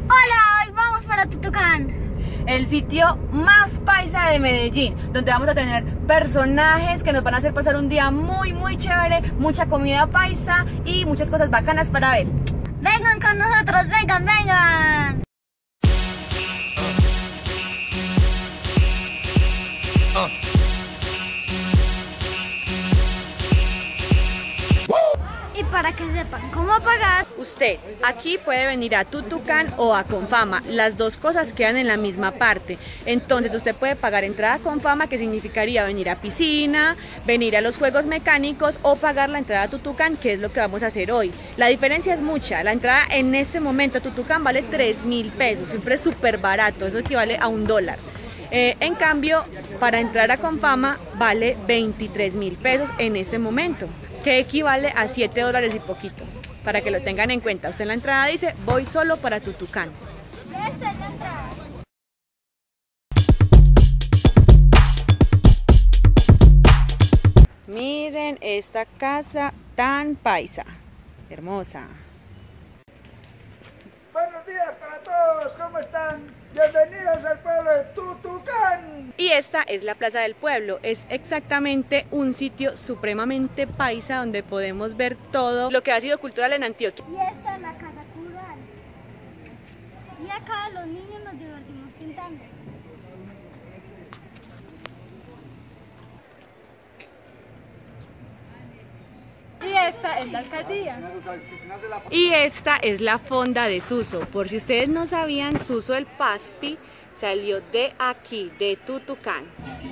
Hola, hoy vamos para Tutucán, el sitio más paisa de Medellín, donde vamos a tener personajes que nos van a hacer pasar un día muy chévere, mucha comida paisa y muchas cosas bacanas para ver. Vengan con nosotros, vengan. Y para que sepan cómo pagar, usted aquí puede venir a Tutucán o a Confama, las dos cosas quedan en la misma parte. Entonces usted puede pagar entrada a Confama, que significaría venir a piscina, venir a los juegos mecánicos, o pagar la entrada a Tutucán, que es lo que vamos a hacer hoy. La diferencia es mucha. La entrada en este momento a Tutucán vale 3.000 pesos, siempre es súper barato, eso equivale a $1. En cambio, para entrar a Confama vale 23.000 pesos en este momento, que equivale a $7 y poquito, para que lo tengan en cuenta. Usted en la entrada dice, voy solo para Tutucán. esta es la entrada. Miren esta casa tan paisa, hermosa. Buenos días para todos, ¿cómo están? Bienvenidos al pueblo de Tutucán. Y esta es la Plaza del Pueblo, es exactamente un sitio supremamente paisa donde podemos ver todo lo que ha sido cultural en Antioquia. Y esta es la casa cural. Y acá los niños nos divertimos pintando. Y esta es la alcaldía. Y esta es la fonda de Suso. Por si ustedes no sabían, Suso el Paspi salió de aquí, de Tutucán.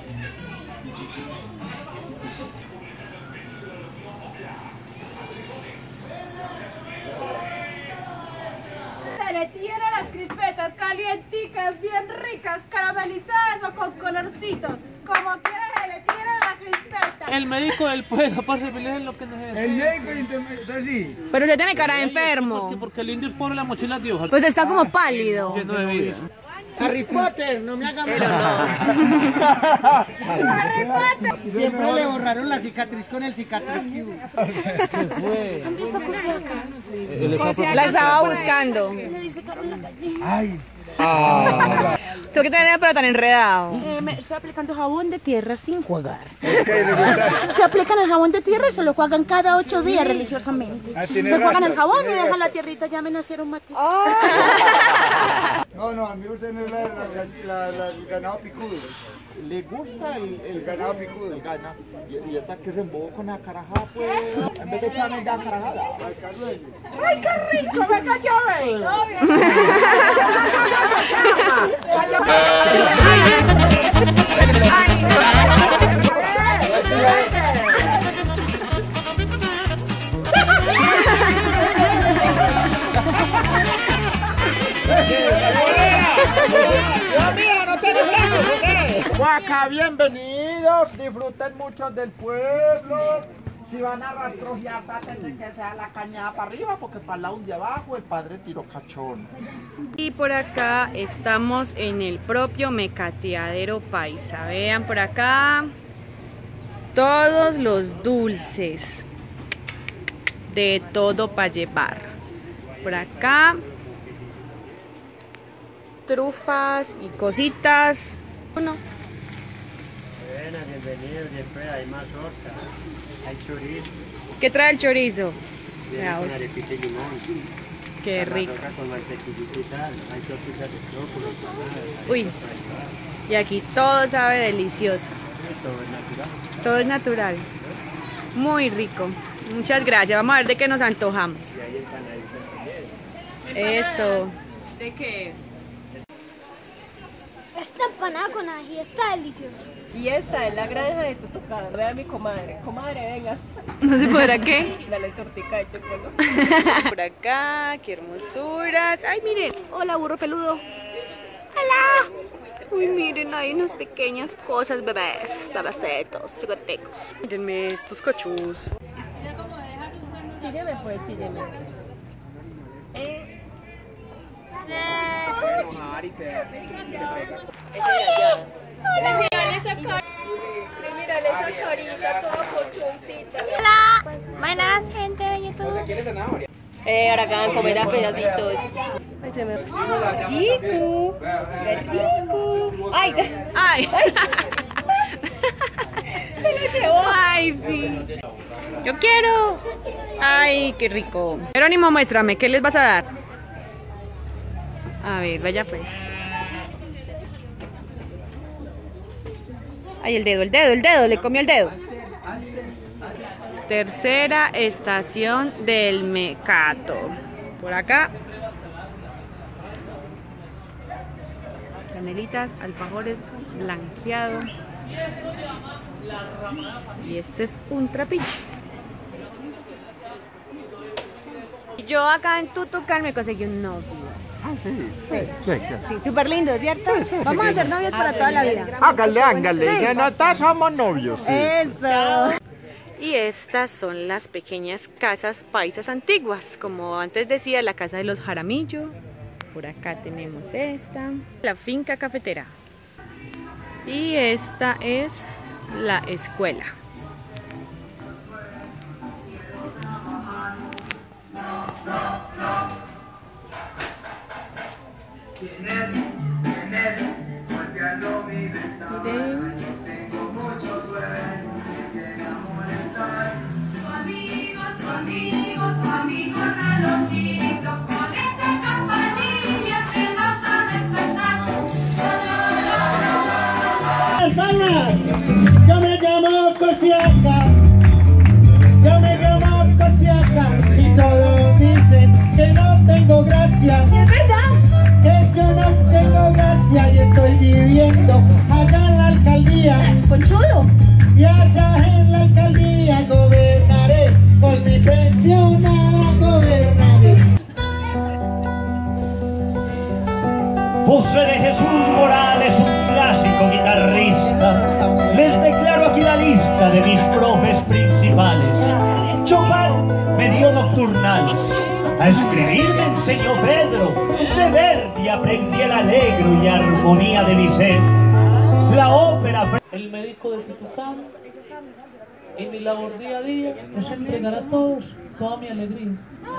Se le tiene las crispetas calienticas, bien ricas, caramelizadas o con colorcitos. Como quiera le tiene la crispeta. El médico del pueblo, para servirle lo que necesita. El médico intermedio, sí. Pero usted tiene cara de enfermo. Porque el indio es pobre, la mochila de hoja. Pues está como pálido. Lleno de vida. Harry Potter, no me haga mal. Harry Potter. Siempre le borraron la cicatriz con el cicatriz. ¿Han visto Cusiaca? La estaba buscando. Le dice Carlos la gallina. Ay. ¿Tú qué tenés pero tan enredado? Me estoy aplicando jabón de tierra sin jugar. Ok, Se aplican el jabón de tierra y se lo juegan cada 8 días religiosamente. tiene Se juegan el rastas, jabón y tiene dejan la rastas. tierrita, ya me nacieron mate. No, a mí usted no es el ganado picudo. Le gusta el ganado picudo. el gana. Y esa que se embobó con la carajada, pues. En vez de echarme ya carajada. ¡Ay, qué rico! ¡Me cayó, Guaca, bienvenidos. Disfruten mucho del pueblo. Si van a rastrojear, traten de que sea la cañada para arriba, porque para el lado de abajo el padre tiró cachón. Y por acá estamos en el propio mecateadero paisa. Vean por acá todos los dulces, de todo para llevar. Por acá trufas y cositas. Uno. Buenas, bienvenidos. Después hay más torta. Hay chorizo. ¿Qué trae el chorizo? Viene con arepita y limón. Qué La rico. mazorca con mantequillita y tal. Hay tortitas de chocolo, tomadas. Uy, y aquí todo sabe delicioso. Todo es natural. Todo es natural. Muy rico. Muchas gracias. Vamos a ver de qué nos antojamos. Y hay empanaditas también. Eso. ¿De qué? Esta empanada con ají está deliciosa. Y esta es la granja de Tutucán. Vea mi comadre. Comadre, venga. No se podrá qué. Dale tortica de chocolate. Por acá, qué hermosuras. Ay, miren. Hola, burro peludo. Hola. Uy, miren, hay unas pequeñas cosas, bebés. Bebesetos, chicotecos. Mírenme estos cachos. Chígueme pues, chígueme. Mírale esa carita toda colchoncita. Hola, buenas gente de YouTube. Ahora acaban de comer a pedacitos. Ay, se me... ¡Rico! ¡Qué rico! ¡Ay! ¡Ay! ¡Se lo llevó! ¡Ay, sí! ¡Yo quiero! ¡Ay, qué rico! Jerónimo, muéstrame, ¿qué les vas a dar? A ver, vaya pues. Ay, el dedo, le comió el dedo. Tercera estación del Mecato. Por acá. Canelitas, alfajores, blanqueado. Y este es un trapiche. Yo acá en Tutucán me conseguí un novio. Sí, súper lindo, ¿cierto? Vamos a ser novios para toda la vida. Hágale, ya no somos novios. Sí. Eso. Y estas son las pequeñas casas paisas antiguas. Como antes decía, la casa de los Jaramillo. Por acá tenemos esta, la finca cafetera. Y esta es la escuela. Yo me llamo Cosiaca, y todos dicen que no tengo gracia. ¿Es verdad? Que yo no tengo gracia y estoy viviendo allá en la alcaldía. ¡Conchudo! Y allá en la alcaldía gobernaré, con mi pensionada gobernaré. José de Jesús Morales, un clásico guitarrista. Les declaro aquí la lista de mis profes principales. Chopin me dio nocturnales. A escribir me enseñó Pedro. De Verdi aprendí el Allegro y armonía de Bizet. La ópera... El médico de Tutucán, en mi labor día a día, nos entregará a todos toda mi alegría.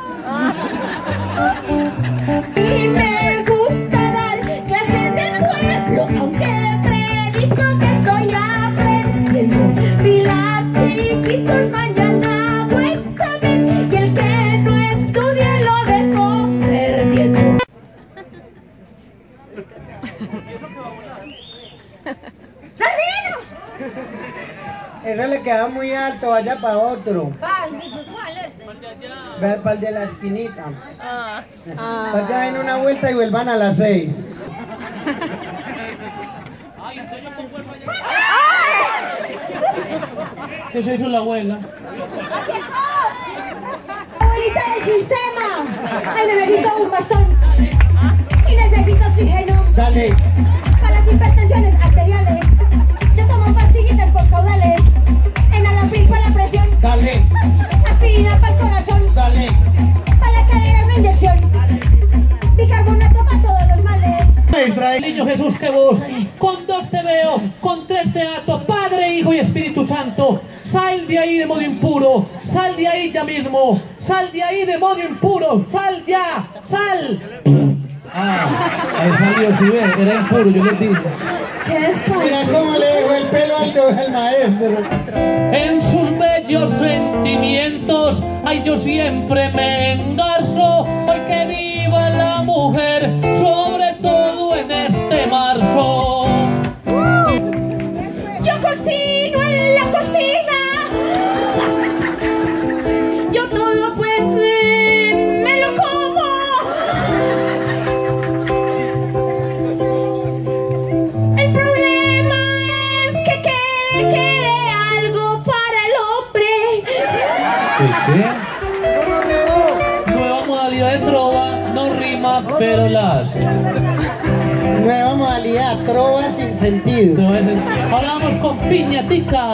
Y me gusta dar clases de pueblo, aunque predico que estoy aprendiendo. Pilar chiquitos mañana buen saber, y el que no estudia lo dejo perdiendo. ¡Sardinos! Eso le queda muy alto, vaya para otro. ¿Cuál este? Ve para el de la esquinita. Vaya en una vuelta y vuelvan a las 6. ¿Qué se hizo la abuela? ¡Abuelita del sistema! ¡Ay, necesito un bastón! ¡Y necesito oxígeno! Dale. Para las hipertensiones arteriales. Yo tomo pastillitas por caudales. Enalapril para la presión. Dale. Aspirina para el corazón. Dale. Para la cadera una inyección. Bicarbonato para todos los males. Niño Jesús, que vos, con 2 te veo, con 3 te ato, Padre, Hijo y Espíritu Santo. Sal de ahí, demonio impuro, sal de ahí ya mismo, sal de ahí, demonio impuro, sal ya, sal. Ahí salió, si ve, era impuro, yo les digo. Mira cómo le dejó el pelo al maestro. En sus bellos sentimientos, ay, yo siempre me engarzo. Hoy que viva la mujer, sobre todo en este marzo. Yo cocino en la cocina. Yo todo pues me lo como. El problema es que quede algo para el hombre. ¿Qué? Nueva modalidad de trova, no rima, pero la hace. Nueva modalidad, trova sin sentido. Ahora vamos con piñatica.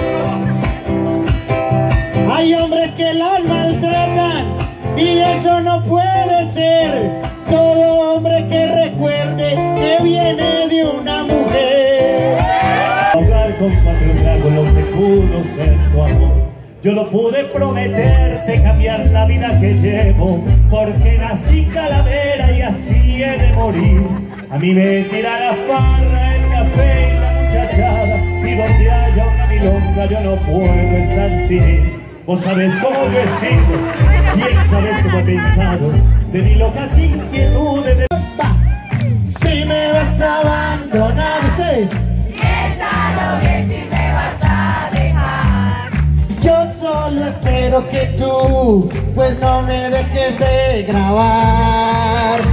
Hay hombres que las maltratan y eso no puede ser. Todo hombre que recuerde que viene de una mujer. Hablar con Patrón Drago lo que pudo ser tu amor. Yo no pude prometerte cambiar la vida que llevo, porque nací calavera y así he de morir. A mí me tira la farra, el café y la muchachada, y donde haya una milonga yo no puedo estar sin ir. Vos sabés cómo yo he sido, bien sabés cómo he pensado, de mis locas inquietudes de... Si me vas a abandonar, ustedes, Piénsalo bien si me vas a dejar. yo solo espero que tú pues no me dejes de grabar.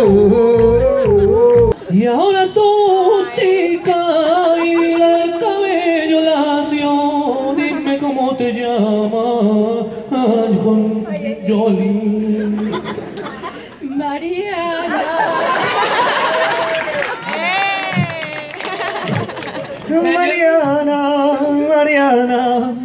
Y ahora tú, chica, y del cabello lacio, dime cómo te llamas. Ay, con Yoli. Mariana. Mariana, Mariana,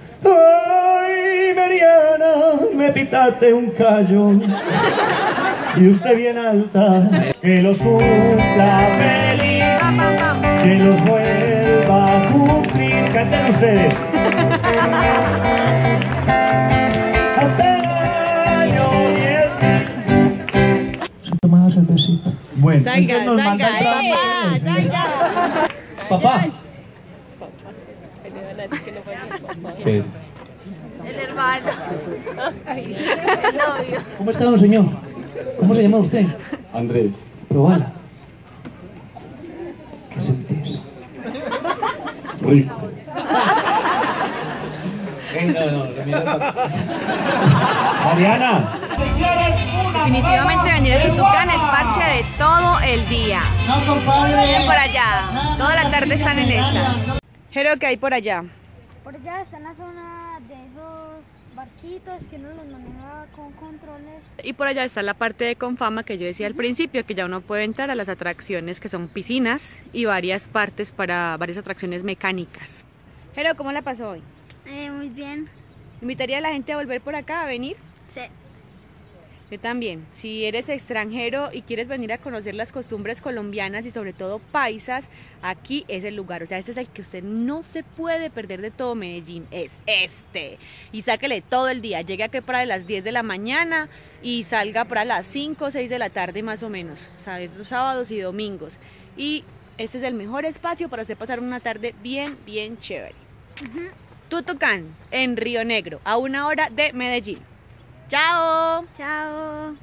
ay Mariana, me pitaste un callo y usted bien alta, que los cumpla feliz, que los vuelva a cumplir, canten ustedes. Hasta el año 10. Se toma la cervecita. Bueno, Salga, esto nos manda salga, el papá, salga. Papá. ¿Qué? El hermano. El novio. ¿Cómo está, don señor? ¿Cómo se llama usted? Andrés. Probala. ¿Qué sentís? Rico. Venga, no, Mariana. Definitivamente venir a Tutucán es parche de todo el día. No, compadre. Miren por allá, toda la tarde están en esta. Jero, ¿qué hay por allá? Por allá está en la zona de esos barquitos que uno los maneja con controles. Y por allá está la parte de Confama que yo decía al principio, que ya uno puede entrar a las atracciones que son piscinas y varias partes para varias atracciones mecánicas. Jero, ¿cómo la pasó hoy? Muy bien. ¿Invitaría a la gente a volver por acá, a venir? Sí. Yo también. Si eres extranjero y quieres venir a conocer las costumbres colombianas y sobre todo paisas, aquí es el lugar. O sea, este es el que usted no se puede perder de todo Medellín. Es este. Y sáquele todo el día. Llegue aquí para las 10 de la mañana y salga para las 5 o 6 de la tarde más o menos. ¿Sabes? Los sábados y domingos. Y este es el mejor espacio para hacer pasar una tarde bien, bien chévere. Tutucán, en Río Negro, a 1 hora de Medellín. ¡Chao! Chao.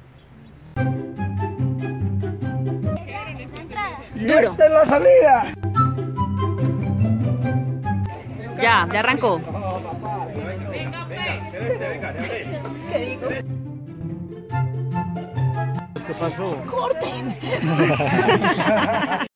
Duro. ¡Esta es la salida! Ya arrancó. ¿Qué pasó? ¡Corten!